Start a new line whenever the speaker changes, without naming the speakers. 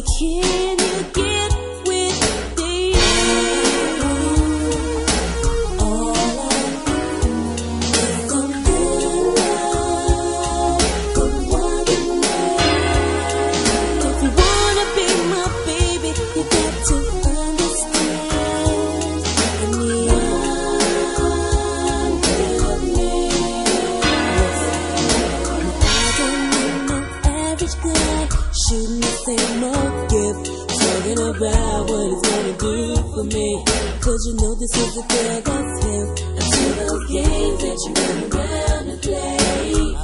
Can you get with me? All I need is some good love from one man. If you wanna be my baby, you got to understand. I need shooting the same old gift, talking about what it's gonna do for me. Cause you know this is a girl that's hip, and to those games that you run around and play.